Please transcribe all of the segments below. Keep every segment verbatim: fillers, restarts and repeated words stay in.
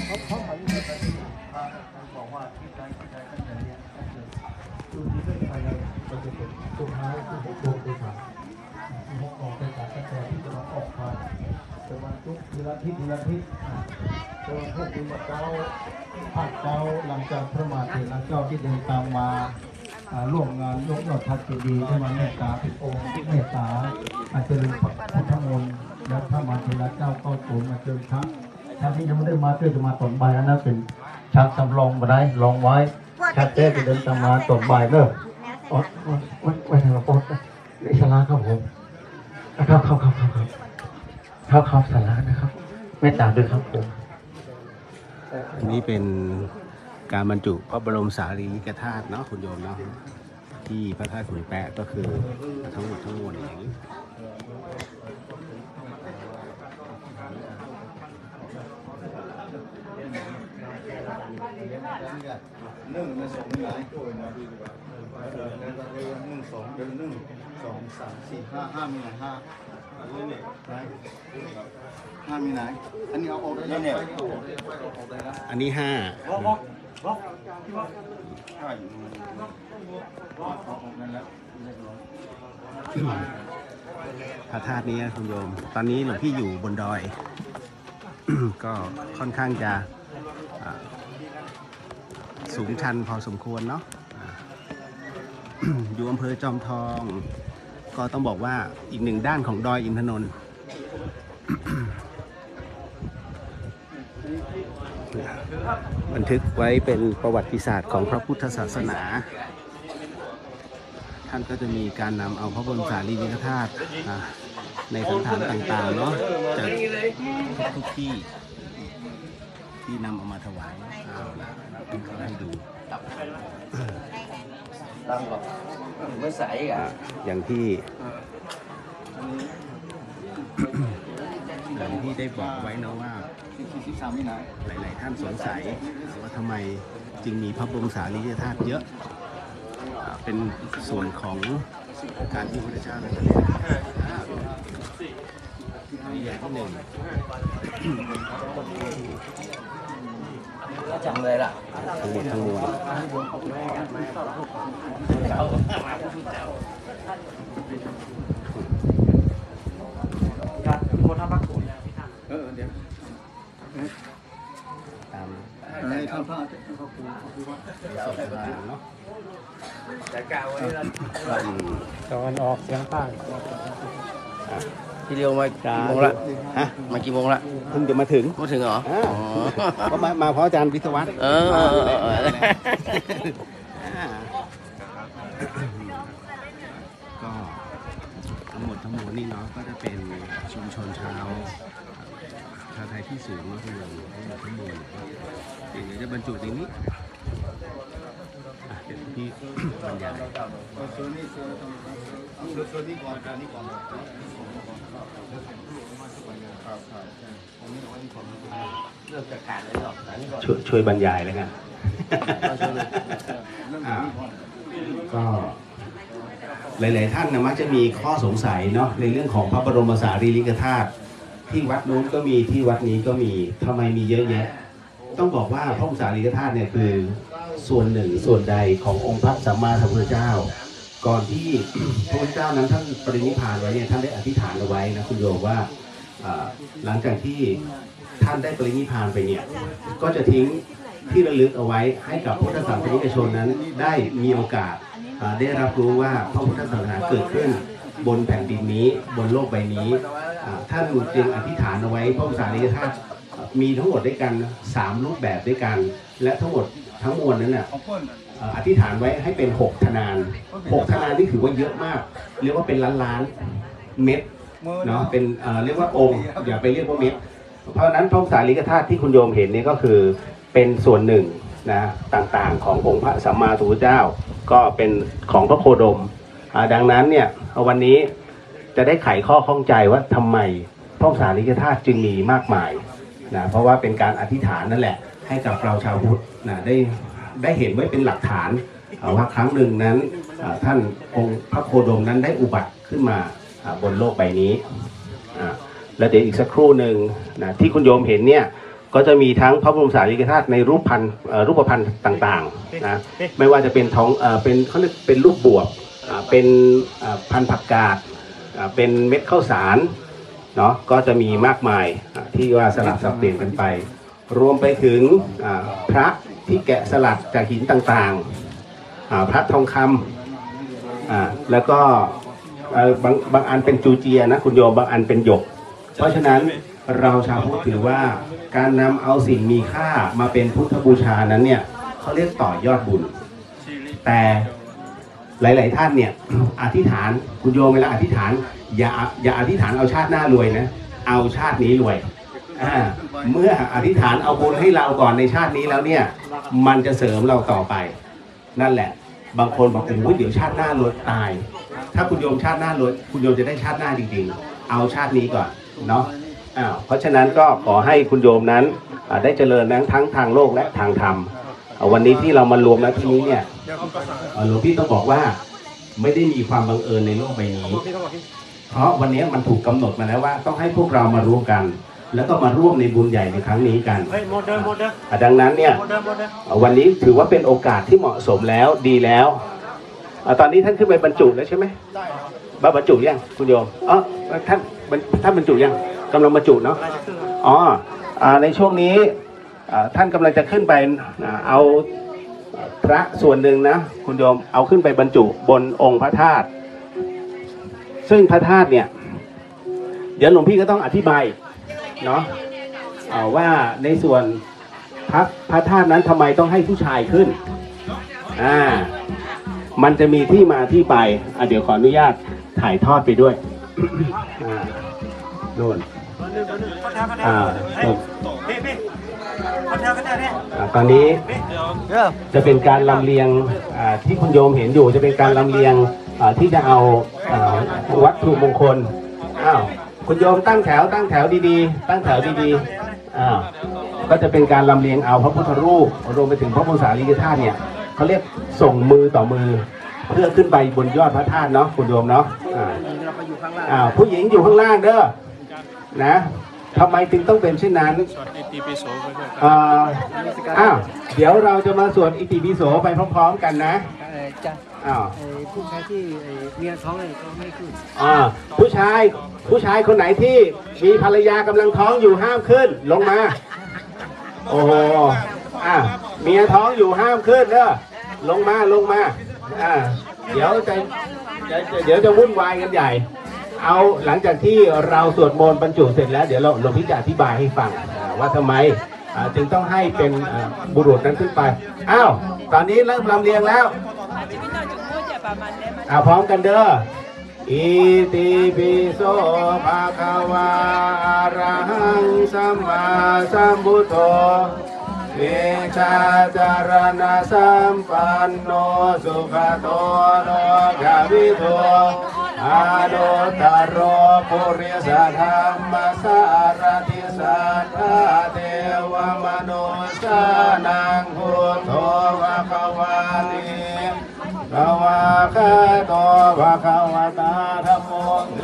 เขาเขาหันไปที่พระท่านบอกว่าที่ใดที่ใดท่านจะเรียนท่านจะดูที่เรื่องภายในมันจะเป็นสุดท้ายที่หกโมงด้วยกันที่หกโมงเป็นการตั้งแต่ที่จะมาออกมาจะมาทุกทีละทิศทีละทิศจะมาพวกนี้มาเจ้าผัดเจ้าหลังจากพระมหาเถระเจ้าที่เดินตามมาร่วมงานยกยอดทัศน์ดีได้มาเมตตาเป็นองค์เมตตาอาจจะเป็นพุทธมนต์และพระมหาเถระเจ้าเข้าสูงมาเจอครั้งท่านที่ยังไม่ได้มาเพื่อจะมาตอนบ่ายนั้นเป็นชักสำรองมาได้ลองไว้ชักเต้จะเดินตามมาตอนบ่ายเนอะอ๋อไว้ไว้ทางละปอดในศาลาครับผมครับครับครับครับครับครับศาลานะครับเมตตาด้วยครับผมอันนี้เป็นการบรรจุพระบรมสารีริกธาตุเนาะคุณโยมเนาะที่พระธาตุขุนแปะก็คือทั้งหมดทั้งมวลอย่างนี้หนึ่งในสองหลายตัวนะหนึ่งสองเดือนหนึ่งสองสามสี่ห้าห้ามีไหนห้าห้ามีไหนอันนี้เอาออกได้เนี่ยอันนี้ห้าพระธาตุนี้คุณโยมตอนนี้หลวงพี่อยู่บนดอย ก็ค่อนข้างจะสูงชันพอสมควรเนาะ อยู่อำเภอจอมทองก็ต้องบอกว่าอีกหนึ่งด้านของดอยอินทนนท์ บันทึกไว้เป็นประวัติศาสตร์ของพระพุทธศาสนาท่านก็จะมีการนำเอาพระบรมสารีริกธาตุในสถานต่างๆเนาะจากทุกที่ที่นำเอามาถวายเอาละเขาให้ดูตั้งก่อนไม่ใส่อ่ะอย่างที่อย่างที่ได้บอกไว้นะว่าหลายๆท่านสงสัยว่าทำไมจึงมีพระบรมสารีริกธาตุเยอะเป็นส่วนของการที่พระพุทธเจ้านั้นนี่อย่างที่หนึ่งจังเลยล่ะทั้งหมดทั้งมวลคนทำพักคุณเออเดี๋ยวตามให้ทำผ้าเขาคูเขาคูว่าเนาะแต่กาวนี่ละตอนออกเสียงใต้ที่เรียวมากี่โมงละฮะมากี่โมงละเพิ่งจะมาถึงมาถึงเหรอก็มามาเพราะอาจารย์วิศวัตรเออก็ทั้งหมดทั้งมวลนี่เนาะก็จะเป็นชุมชนชาวชาวไทยที่สูงเนาะทุกอย่างทั้งหมดทั้งมวลเดี๋ยวจะบรรจุในนี้เดี๋ยวพี่บรรยายช่วยช่วยบรรยายเลยกันก็หลายๆท่านนะมักจะมีข้อสงสัยเนาะในเรื่องของพระบรมสารีริกธาตุที่วัดนู้นก็มีที่วัดนี้ก็มีทำไมมีเยอะแยะต้องบอกว่าพระบรมสารีริกธาตุเนี่ยคือส่วนหนึ่งส่วนใดขององค์พระสัมมาสัมพุทธเจ้าก่อนที่พระพุทธเจ้านั้นท่านปรินิพพานไว้เนี่ยท่านได้อธิษฐานเอาไว้นะคุณโยมว่าหลังจากที่ท่านได้ปรินิพพานไปเนี่ยก็จะทิ้งที่ระลึกเอาไว้ให้กับพุทธศาสนิกชนนั้นได้มีโอกาสได้รับรู้ว่าพระพุทธศาสนาเกิดขึ้นบนแผ่นดินนี้บนโลกใบนี้ท่านจึงอธิษฐานเอาไว้พระบรมสารีริกธาตุมีทั้งหมดด้วยกันสามรูปแบบด้วยกันและทั้งหมดทั้งมวลนั้นน่ะอธิษฐานไว้ให้เป็นหกธนานหกธนานที่ถือว่าเยอะมากเรียกว่าเป็นล้านล้านเม็ดเนาะเป็นเรียกว่าองค์อย่าไปเรียกว่าเม็ดเพราะฉะนั้นพระบรมสารีริกธาตุที่คุณโยมเห็นนี่ก็คือเป็นส่วนหนึ่งนะต่างๆขององค์พระสัมมาสัมพุทธเจ้าก็เป็นของพระโคดมดังนั้นเนี่ยวันนี้จะได้ไขข้อข้องใจว่าทำไมพระบรมสารีริกธาตุจึงมีมากมายนะเพราะว่าเป็นการอธิษฐานนั่นแหละให้กับเราชาวพุทธนะได้ได้เห็นไว้เป็นหลักฐานว่าครั้งหนึ่งนั้นท่านองค์พระโคดมนั้นได้อุบัติขึ้นมาบนโลกใบนี้แล้วเดี๋ยวอีกสักครู่หนึ่งนะที่คุณโยมเห็นเนี่ยก็จะมีทั้งพระบรมสารีริกธาตุในรูปพันธ์รูปพันธ์ต่างๆนะไม่ว่าจะเป็นท้องเป็นเขาเรียกเป็นรูปบวบเป็นพันธุ์ผักกาดเป็นเม็ดข้าวสารเนาะก็จะมีมากมายที่ว่าสลับสับเปลี่ยนกันไปรวมไปถึงพระที่แกะสลักจากหินต่างๆพระทองคำแล้วก็บางบางอันเป็นจูเจียนะคุณโยมบางอันเป็นหยกเพราะฉะนั้นเราชาวพุทธถือว่าการนำเอาสิ่งมีค่ามาเป็นพุทธบูชานั้นเนี่ยเขาเรียกต่อยอดบุญแต่หลายๆท่านเนี่ยอธิษฐานคุณโยมเวลาอธิษฐานอย่าอย่าอธิษฐานเอาชาติหน้ารวยนะเอาชาตินี้รวยเมื่ออธิษฐานเอาบุญให้เราก่อนในชาตินี้แล้วเนี่ยมันจะเสริมเราต่อไปนั่นแหละบางคนบอกโอ้ยเดี๋ยวชาติหน้ารวยตายถ้าคุณโยมชาติหน้ารวยคุณโยมจะได้ชาติหน้าจริงๆเอาชาตินี้ก่อนเนาะอ้าวเพราะฉะนั้นก็ขอให้คุณโยมนั้นได้เจริญทั้งทางโลกและทางธรรมวันนี้ที่เรามารวมแล้วที่นี้เนี่ยหลวงพี่ต้องบอกว่าไม่ได้มีความบังเอิญในโลกใบนี้เพราะวันนี้มันถูกกำหนดมาแล้วว่าต้องให้พวกเรามาร่วมกันแล้วก็มาร่วมในบุญใหญ่ในครั้งนี้กันดังนั้นเนี่ยวันนี้ถือว่าเป็นโอกาสที่เหมาะสมแล้วดีแล้วตอนนี้ท่านขึ้นไปบรรจุแล้วใช่ไหมบ้าบรรจุยังคุณโยมอ๋อท่านท่านบรรจุยังกำลังบรรจุเนาะอ๋อในช่วงนี้ท่านกำลังจะขึ้นไปเอาพระส่วนหนึ่งนะคุณโยมเอาขึ้นไปบรรจุบนองค์พระธาตุซึ่งพระธาตุเนี่ยเดี๋ยวหลวงพี่ก็ต้องอธิบายเนาะว่าในส่วนพระพระธาตุนั้นทำไมต้องให้ผู้ชายขึ้นอ่ามันจะมีที่มาที่ไปเดี๋ยวขออนุญาตถ่ายทอดไปด้วยอ่านู่นอ่าตอนนี้จะเป็นการลำเลียงที่คุณโยมเห็นอยู่จะเป็นการลำเลียงที่จะเอาวัตถุมงคลอ้าวคุณโยมตั้งแถวตั้งแถวดีๆตั้งแถวดีๆอ้าวก็จะเป็นการลำเลียงเอาพระพุทธรูปรวมไปถึงพระบรมสารีริกธาตุเนี่ยเขาเรียกส่งมือต่อมือเพื่อขึ้นไปบนยอดพระธาตุเนาะคุณโยมเนาะอ่าผู้หญิงอยู่ข้างล่างเด้อนะทำไมจึงต้องเป็นเช่นนั้นอ่าอ้าวเดี๋ยวเราจะมาสวดอิติปิโสไปพร้อมๆกันนะอ้าวผู้ชายที่เมียท้องเลยก็ไม่ขึ้นอ่าผู้ชายผู้ชายคนไหนที่มีภรรยากำลังท้องอยู่ห้ามขึ้นลงมาโอ้โหอ่าเมียท้องอยู่ห้ามขึ้นเด้อลงมาลงมาอ่าเดี๋ยวจะเดี๋ยวจะวุ่นวายกันใหญ่เอาหลังจากที่เราสวดมนต์บรรจุเสร็จแล้วเดี๋ยวเราหลวงพี่จะอธิบายให้ฟังว่าทำไมจึงต้องให้เป็นบุรุษนั้นขึ้นไปอ้าวตอนนี้เริ่มลำเลียงแล้วอ่าพร้อมกันเด้ออิติปิโสภะคะวะอะระหังสัมมาสัมพุทโธเวชาจารณะสัมปันโนสุขโตโลกวิทูอาโนตโรปุริสธรรมสารติสัทธาเทวมนุสานังพุทโธภะคะวะติภะวะคะโตภะคะวะตาธัมโม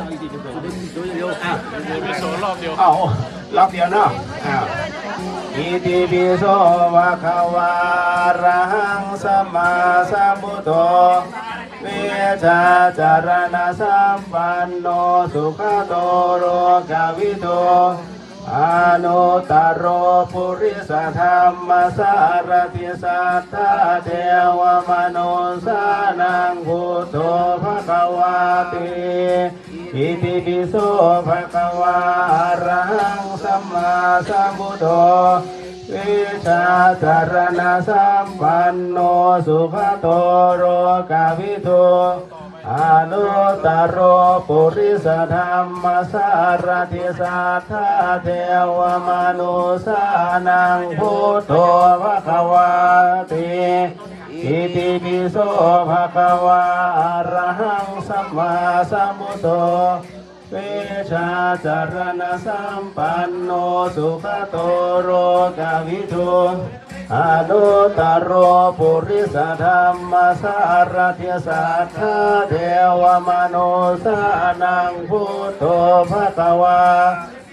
รอบเดียวอ้าวรอบเดียวเนาะอ้าวอิติปิโสภะคะวะอะระหังสัมมาสัมพุทโธเวชาจารณะสัมปันโนสุขโตโลกวิทูอานุตตโรปุริสธรรมสารติสัทธาเทวมนุสานังพุทโธภะคะวะติอิติปิโสภะคะวะอะระหังสัมมาสัมพุทโธเวชาจารณะสัมปันโนสุขโตโลกวิทูอานุตตโรปุริสธรรมสารติสัทธาเทวมนุสานังพุทโธภะคะวะติอิติปิโสภะคะวะอะระหังสัมมาสัมพุทโธเวชาจารณะสัมปันโนสุขโตโลกวิทูอานุตตโรปุริสธรรมสารติสัทธาเทวมนุสานังพุทโธภะคะวะ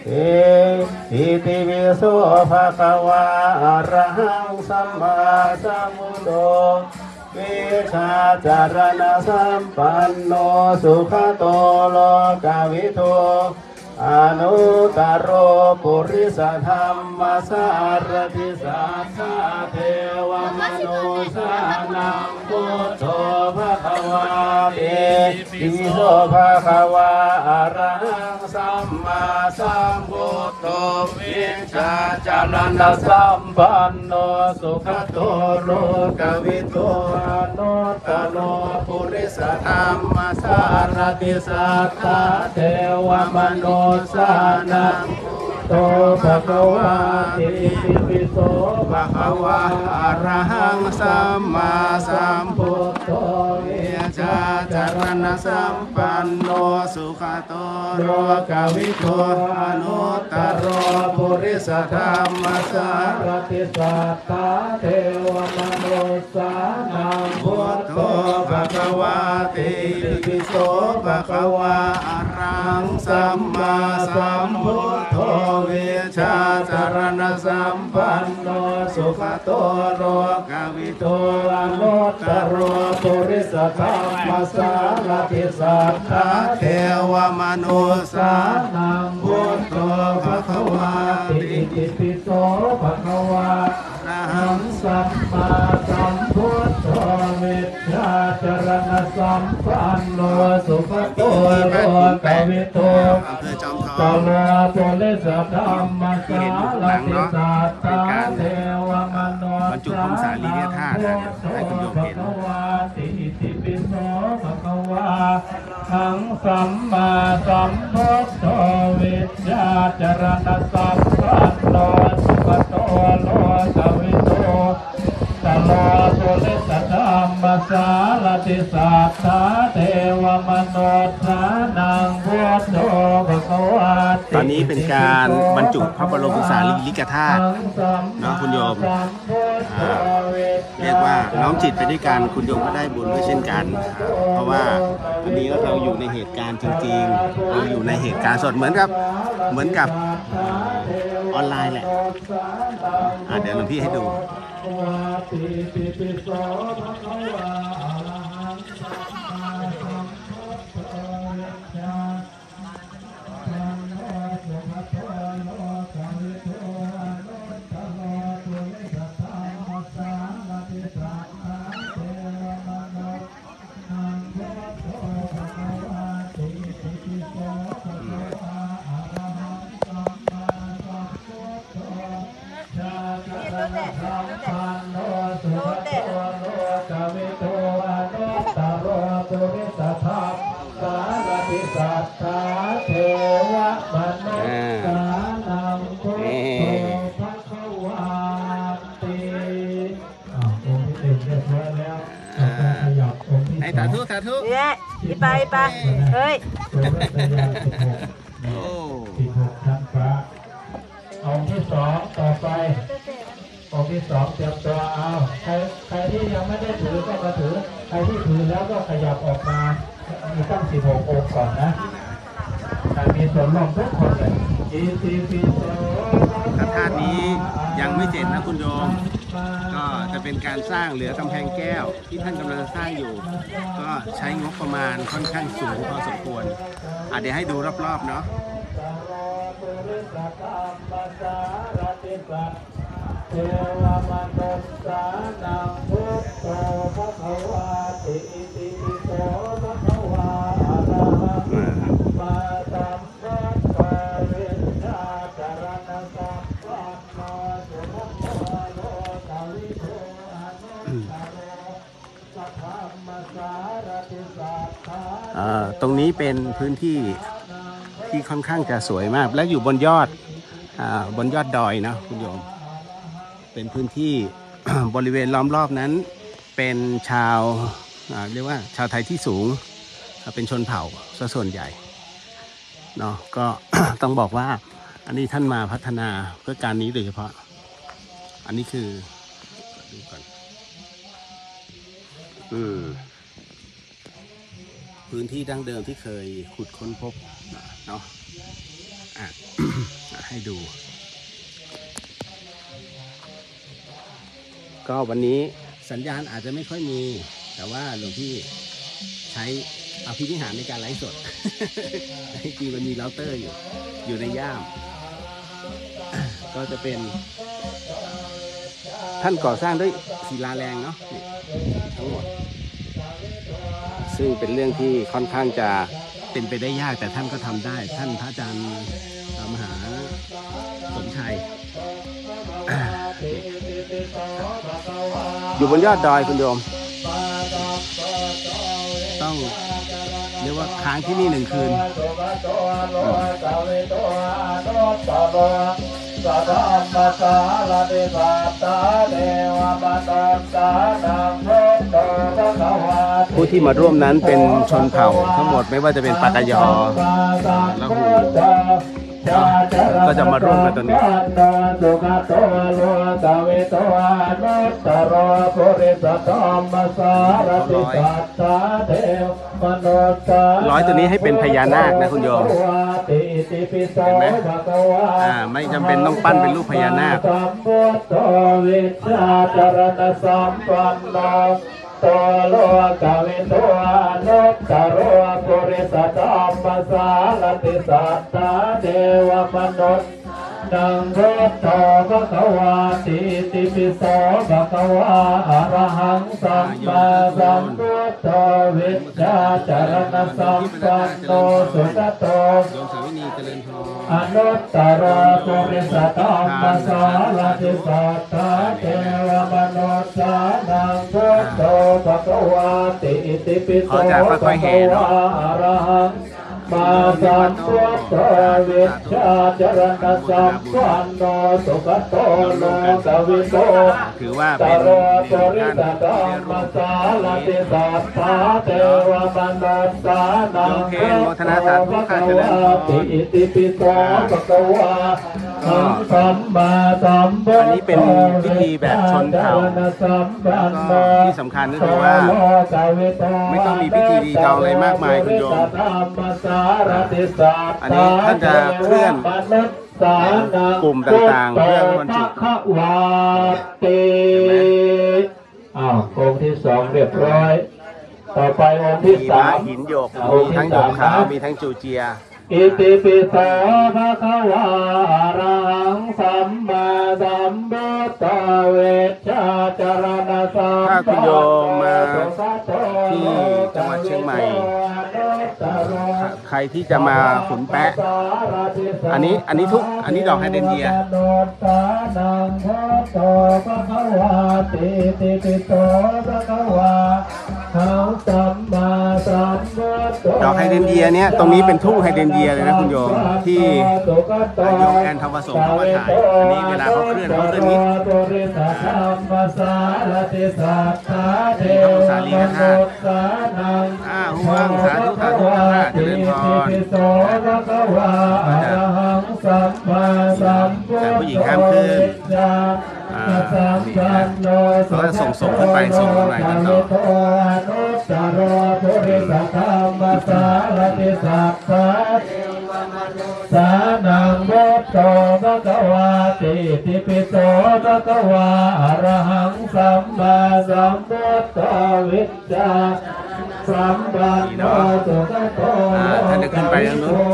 เออิติปิโสภะคะวะอะระหังสัมมาสัมพุทโธวิชาจารณะสัมปันโนสุขโตโลกวิทูอนุตตรโรปุริสธรรมสารติสัทธาเทวมนุสานังพุทโธภะคะวะเตอิติโสภะคะวะอะระหังสัมมาสัมพุทโธวิชาจารณะสัมปันโนสุขโตโลกวิทูอนุตตรโรปุริสธรรมสารติสัทธาเทวมนุสานังโตภะคะวะอิติปิโสภะคะวะอะระหังสัมมาสัมพุทโธวิชาจารณะสัมปันโนสุขโตโลกวิทูอนุตตรโรปุริสธรรมสารติสัทธาเทวมนุสานังพุทโธภะคะวะอิติปิโสภะคะวะอะระหังสัมมาสัมพุทโธวิชาจารณะสัมปันโนสุขโตโลกวิทูอนุตตรโรปุริสธรรมสารติสัทธาเทวมนุสานังพุทโธภะคะวะอิติปิโสภะคะวะอะระหังสัมมาสัมพุทโธวิชาจารณะสัมปันโนสุขโตโลกวิทูตโลปุริสธรรมสารติสัทธาเทวมนุสานังบรรจุพงศาลีเนี่ยธาตุนะให้คุณโยมเห็นอิติปิโสภะคะวะหังสัมมาสัมพุทโธวิชาจารณะสัมปันโนสุขโตโลกวิทูตโลปุริสธรรมสารติสัทธาเทวมนุสานังพุทโธภะคะวะตอนนี้เป็นการบรรจุพระบรมสารีริกธาตุเนาะคุณโยมอ่าเรียกว่าน้อมจิตไปด้วยกันคุณโยมก็ได้บุญด้วยเช่นกัน เพราะว่าวันนี้เราอยู่ในเหตุการณ์จริงๆเราอยู่ในเหตุการณ์สดเหมือนกับเหมือนกับออนไลน์แหละอ่ะเดี๋ยวหลวงพี่ให้ดู ให้สาธุสาธุเนี่ยไปไปเฮ้ยโอ้สิบหกชั้นฟ้าองค์ที่สองต่อไปองค์ที่สองเตรียมตัวเอาใครใครที่ยังไม่ได้ถือก็มาถือใครที่ถือแล้วก็ขยับออกมามีตั้งสิบหกองค์ก่อนนะใครมีส่วนร่วมทุกคนเลยอิติปิโสพระธาตุนี้ยังไม่เสร็จนะคุณโยมก็จะเป็นการสร้างเหลือกำแพงแก้วที่ท่านกำลังสร้างอยู่ก็ใช้งบประมาณค่อนข้างสูงพอสมควรอ่ะเดี๋ยวให้ดูรอบๆเนาะเทวมนุษสานังพุทโธภะคะวะอิติปิโสภะคะวะอะระหังสัมมาสัมพุทโธวิชาจารณะสัมปันโนสุขโตโลกวิทูอนุตตรโรสัทธัมมสารติสัทธาอ่าตรงนี้เป็นพื้นที่ที่ค่อนข้างจะสวยมากและอยู่บนยอดอ่าบนยอดดอยนะคุณโยมเป็นพื้นที่ บริเวณล้อมรอบนั้นเป็นชาวเรียกว่าชาวไทยที่สูงเป็นชนเผ่าซะส่วนใหญ่เนาะก็ ต้องบอกว่าอันนี้ท่านมาพัฒนาเพื่อการนี้โดยเฉพาะอันนี้คือดูก่อนอืมพื้นที่ดั้งเดิมที่เคยขุดค้นพบเนาะอ่ะให้ดู ก็วันนี้สัญญาณอาจจะไม่ค่อยมี แต่ว่าหลวงพี่ใช้อภินิหารในการไลฟ์สด จริงๆมันมีเราเตอร์อยู่อยู่ในย่าม ก็จะเป็นท่านก่อสร้างด้วยศิลาแรงเนาะทั้งหมดซึ่งเป็นเรื่องที่ค่อนข้างจะเป็นไปได้ยากแต่ท่านก็ทำได้ท่านพระอาจารย์มหาสมชัย อยู่บนยอดดอยคุณโยมต้องเรียกว่าค้างที่นี่หนึ่งคืนผู้ที่มาร่วมนั้นเป็นชนเผ่าทั้งหมดไม่ว่าจะเป็นปากยอและหูก็จะมาร่วมกันตรงนี้ร้อยตัวนี้ให้เป็นพญานาคนะคุณโยมเห็นไหมอ่าไม่จำเป็นต้องปั้นเป็นรูปพญานาคตัวโลกาวิตัวนุตตโรปุริสธัมมัสสารติสัตตาเทวมนุษย์นังพุทโธภควาติติปิโสภควาอะระหังสัมมาสัมพุทโธวิชชาจารณสัมปันโนสุขโตอนุตตโรปุริสธัมมัสสารติสัตตาเทวมนุษย์นังพุทโธภควาติติปิโสภควาอะระหังมาสัมพุทโธวิชชาจารณสัมปันโนสุขโตโลกวิโตถือว่าเป็นหนึ่งในการที่ได้ร่วมเทนโมทนาสาธุข้าเจริญพรอันนี้เป็นพิธีแบบชนเผ่าที่สำคัญก็คือว่าไม่ต้องมีพิธีรีตองอะไรมากมายคุณโยมอันนี้ท่านจะเคลื่อนกลุ่มต่างๆเพื่อบรรจุอ้าวองค์ที่สองเรียบร้อยต่อไปองค์ที่สามหินหยกมีทั้งหยกขาวมีทั้งจูเจียอิติปิโสภะคะวาอะระหังสัมมาสัมพุทธเวชชาจารณสัมปันโนถ้าคุณโยมมาที่จังหวัดเชียงใหม่ใครที่จะมาขุนแปะอันนี้อันนี้ทุกอันนี้ดอกไฮเดรนเยียดอกไฮเดรนเยียเนี้ยตรงนี้เป็นทุ่งไฮเดรนเยียเลยนะคุณโยมที่โยมแอนทวสงเขามาถ่ายอันนี้เวลาเขาเคลื่อนเขาเคลื่อนนี้เป็นพระสารีกธาตุอ้าห่วงสาธุสาธุค่ะเจริญพรแต่ผู้หญิงห้ามขึ้นอ่าเขาจะส่งส่งขึ้นไปส่งขึ้นไปกันต่อสานังพุทโธภควาติติปิโสภควาอะระหังสัมมาสัมพุทโธวิชชาสัมปันโนสุขโตท่านจะขึ้นไปทางนู้น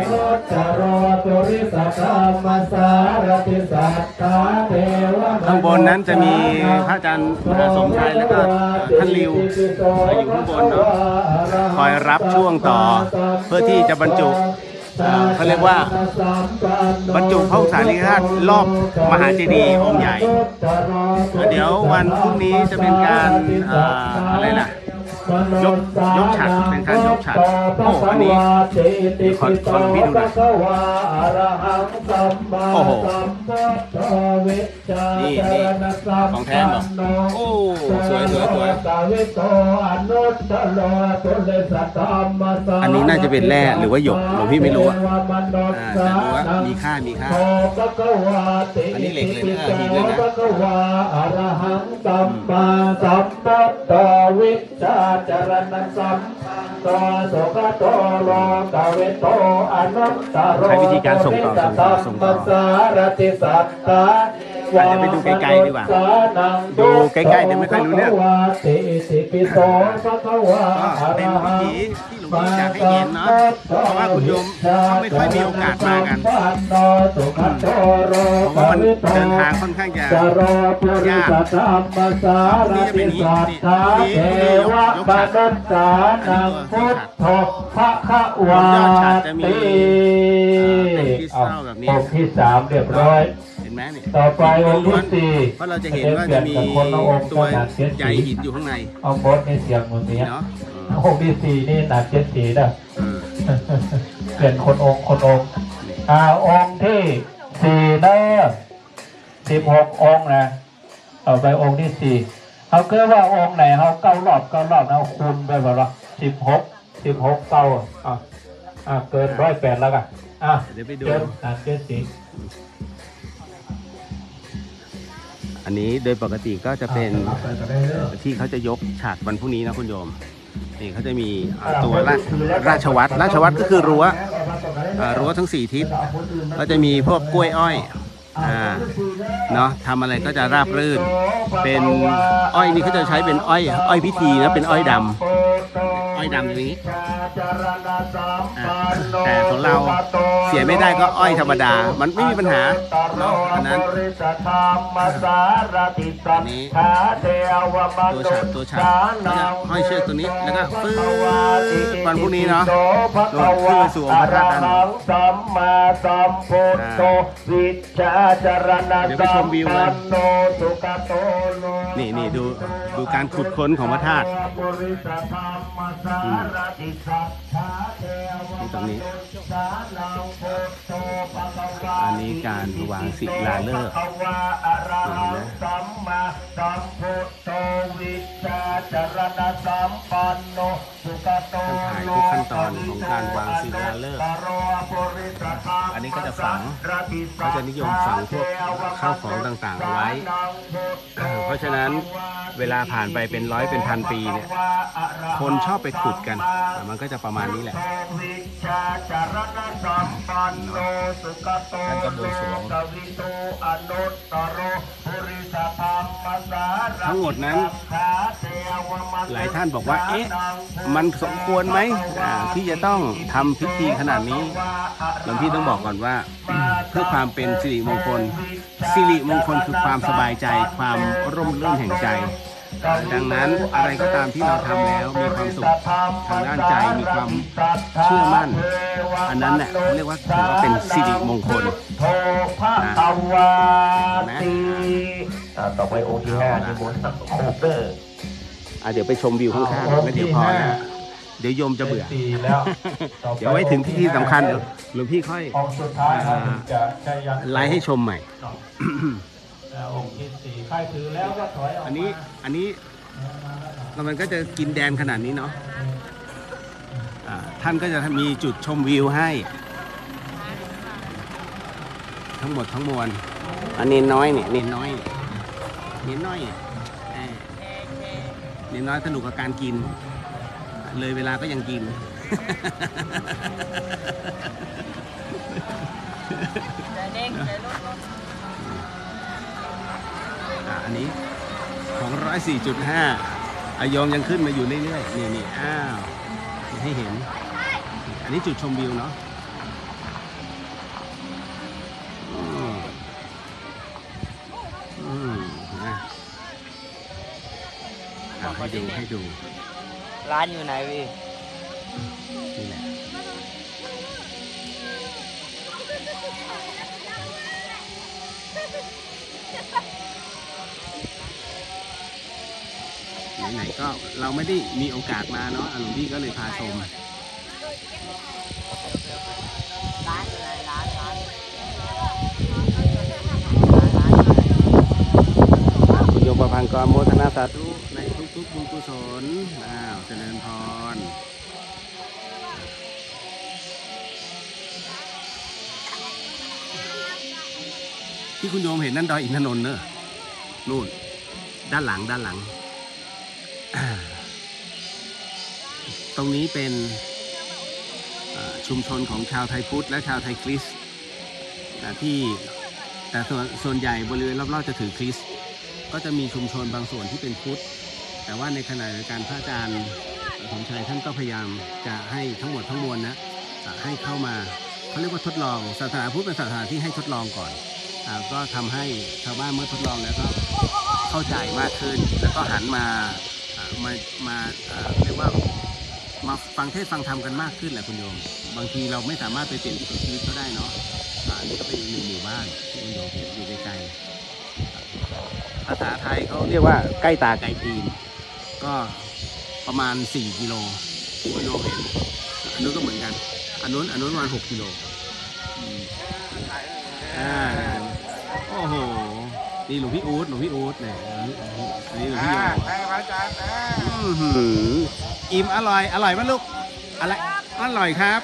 ข้างบนนั้นจะมีพระอาจารย์มหาสมชัยแล้วก็ท่านริวมาอยู่ข้างบนเนาะคอยรับช่วงต่อเพื่อที่จะบรรจุเขาเรียกว่าบรรจุพระสารีริกธาตุรอบมหาเจดีย์องค์ใหญ่เดี๋ยววันพรุ่งนี้จะเป็นการอะไรล่ะยกยกฉัตรเป็นการยกฉัตรโอ้อันนี้ขอขอหลวงพี่ดูหน่อยโอ้โหนี่นี่ของแท้เหรอโอ้สวยสวยสวยอันนี้น่าจะเป็นแร่หรือว่าหยกหลวงพี่ไม่รู้อ่ะแต่รู้ว่ามีค่ามีค่าอันนี้เหล็กเลยนะหินเลยนะจารณสัมโตสุขโตโลกเวโตอนัตตโรใช้วิธีการส่งต่อส่งต่อส่งต่อสารติสัตตาอ่ะเดี๋ยวไปดูไกลๆดีกว่าดูใกล้ๆเดี๋ยวไม่ค่อยรู้เรื่องติติปิโสภะคะวะก็เป็นวิถีที่หลวงพี่อยากให้เห็นเนาะเพราะว่าคุณโยมเขาไม่ค่อยมีโอกาสมากันเพราะว่ามันเดินทางค่อนข้างจะยากพรุ่งนี้จะเป็นอย่างนี้นี่พรุ่งนี้ยกยกฉัดอันนี้ตัวที่ฉัดพระคะวาบนยอดฉัดจะมีติเป็นคริสตัลแบบนี้องค์ที่สามเรียบร้อยเห็นไหมนี่ต่อไปองค์ที่สี่เพราะเราจะเห็นว่าจะมีตัวใยหินอยู่ข้างในเอาบดในเสียงหมดนี้เนาะองค์ที่สี่นี่หนักเจ็ดสีนะเออเปลี่ยนคนองค์คนองค์อ่าองค์ที่สี่เนอะสิบหกองค์นะเอาไปองค์ที่สี่เอาเกิดว่าองค์ไหนเขาเก้ารอบเก้ารอบนะคูณไปแบบว่าสิบหกสิบหกเก้าอ่ะอ่ะเกินร้อยแปดแล้วกันอ่ะเดี๋ยวไปดูเกินหนักเจ็ดสีอันนี้โดยปกติก็จะเป็นที่เขาจะยกฉากวันพรุ่งนี้นะคุณโยมนี่เขาจะมีอ่าตัวราชราชวัตรราชวัตรก็คือรั้วอ่ารั้วทั้งสี่ทิศก็จะมีพวกกล้วยอ้อยอ่าเนาะทำอะไรก็จะราบรื่น เป็นอ้อยนี่เขาจะใช้เป็นอ้อยอ้อยพิธีนะเป็นอ้อยดำอ้อยดำอย่างนี้อ่าแต่ของเราเสียไม่ได้ก็อ้อยธรรมดามันไม่มีปัญหาเนาะอันนั้นอันนี้ตัวฉากตัวฉากก็จะห้อยเชือกตัวนี้แล้วก็ฟื้นวันพรุ่งนี้เนาะโดดขึ้นไปสู่องค์พระธาตุด้านบนสัมมาสัมพุทโธวิชาจารณะเดี๋ยวไปชมวิวกันโนสุขโตโลนี่นี่ดูดูการขุดค้นของพระธาตุอืมนี่ตรงนี้ อันนี้การวางศิลาฤกษ์เห็นไหมท่านถ่ายทุกขั้นตอนของการวางศิลาฤกษ์อันนี้ก็จะฝังเขาจะนิยมฝังพวกข้าวของต่างๆเอาไว้ เพราะฉะนั้นเวลาผ่านไปเป็นร้อยเป็นพันปีเนี่ยคนชอบไปขุดกัน มันก็จะประมาณนี้แหละท่านก็บวงสรวงทั้งหมดนั้นหลายท่านบอกว่าเอ๊ะมันสมควรไหมที่จะต้องทำพิธีขนาดนี้หลวงพี่ต้องบอกก่อนว่าเพื่อความเป็นสิริมงคลสิริมงคลคือความสบายใจความร่มรื่นแห่งใจดังนั้นอะไรก็ตามที่เราทำแล้วมีความสุขทางด้านใจมีความเชื่อมั่นอันนั้นเนี่ยเขาเรียกว่าถือว่าเป็นสิริมงคลนะนะต่อไปองค์ที่ห้าที่บนโคเตอร์อ่ะเดี๋ยวไปชมวิวข้างๆแล้วเดี๋ยวพอนะเดี๋ยวโยมจะเบื่อเดี๋ยวไว้ถึงที่สำคัญเดี๋ยวหลวงพี่ค่อยไลฟ์ให้ชมใหม่องค์ที่สี่ใครถือแล้วก็ถอยออกมาอันนี้อันนี้มันก็จะกินแดนขนาดนี้เนาะท่านก็จะมีจุดชมวิวให้ทั้งหมดทั้งมวลอันนี้น้อยเนี่ยนี่น้อยนี่น้อยเนี่ยนี่น้อยสนุกกับการกินเลยเวลาก็ยังกินอันนี้ของร้อยสี่จุดห้าอายอมยังขึ้นมาอยู่เรื่อยๆนี่นี่อ้าวให้เห็นอันนี้จุดชมวิวเนาะอืมอืมนะให้ดูให้ดูร้านอยู่ไหนพี่นี่แหละไหนๆก็เราไม่ได้มีโอกาสมาเนาะหลวงพี่ก็เลยพาชมร้านอะไรร้านร้านคุณโยมประพันธ์กรโมทนาสาธุในทุกๆบุญกุศลอ้าวเจริญพรที่คุณโยมเห็นนั่นดอยอินทนนท์เนอะนู่นด้านหลังด้านหลังตรงนี้เป็นชุมชนของชาวไทยพุทธและชาวไทยคริสต์ที่แต่ส่วนส่วนใหญ่บริเวณรอบๆจะถือคริสต์ก็จะมีชุมชนบางส่วนที่เป็นพุทธแต่ว่าในขณะเดียวกันพระอาจารย์สมชัยท่านก็พยายามจะให้ทั้งหมดทั้งมวลนะให้เข้ามาเขาเรียกว่าทดลองศาสนาพุทธเป็นศาสนาที่ให้ทดลองก่อนก็ทำให้ชาวบ้านเมื่อทดลองแล้วก็เข้าใจมากขึ้นแล้วก็หันมามามาเรียกว่ามาฟังเทศฟังธรรมกันมากขึ้นแหละคุณโยมบางทีเราไม่สามารถไปเปลี่ยนชีวิตเขาได้เนาะอันนี้ก็เป็นอีกหนึ่งหมู่บ้านที่คุณโยมเห็นอยู่ไกลๆภาษาไทยเขาเรียกว่าใกล้ตาไกลตีนก็ประมาณสี่กิโลคุณโยมเห็นอันนู้นก็เหมือนกันอันนู้นอันนู้นประมาณหกกิโลอ่าโอ้โหนี่หลวงพี่อู๊ดหลวงพี่อู๊ดเนี่ยอันนี้หลวงพี่โยอิ่มอร่อยอร่อยมั้ยลูกอะไรอร่อยครับ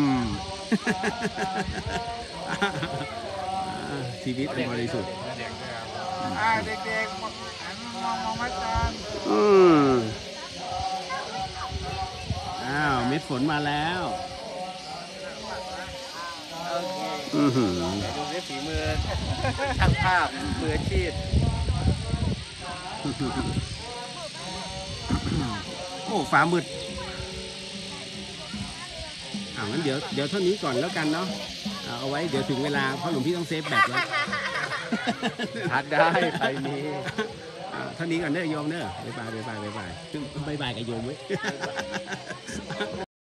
ชีวิตบริสุทธิ์เด็กๆมองมองอาจารย์อืมอ้าวเม็ดฝนมาแล้วอือหือดูด้วยฝีมือช่างภาพมืออาชีพโอ้ฟ้ามืดอ่างั้นเดี๋ยวเดี๋ยวเท่านี้ก่อนแล้วกันเนาะเอาไว้เดี๋ยวถึงเวลาเพราะหลวงพี่ต้องเซฟแบตแล้วทัดได้ไปนี้เท่านี้ก่อนเด้อโยมเด้อบ๊ายบายบ๊ายบายบ๊ายบายบ๊ายบายกับโยมไว้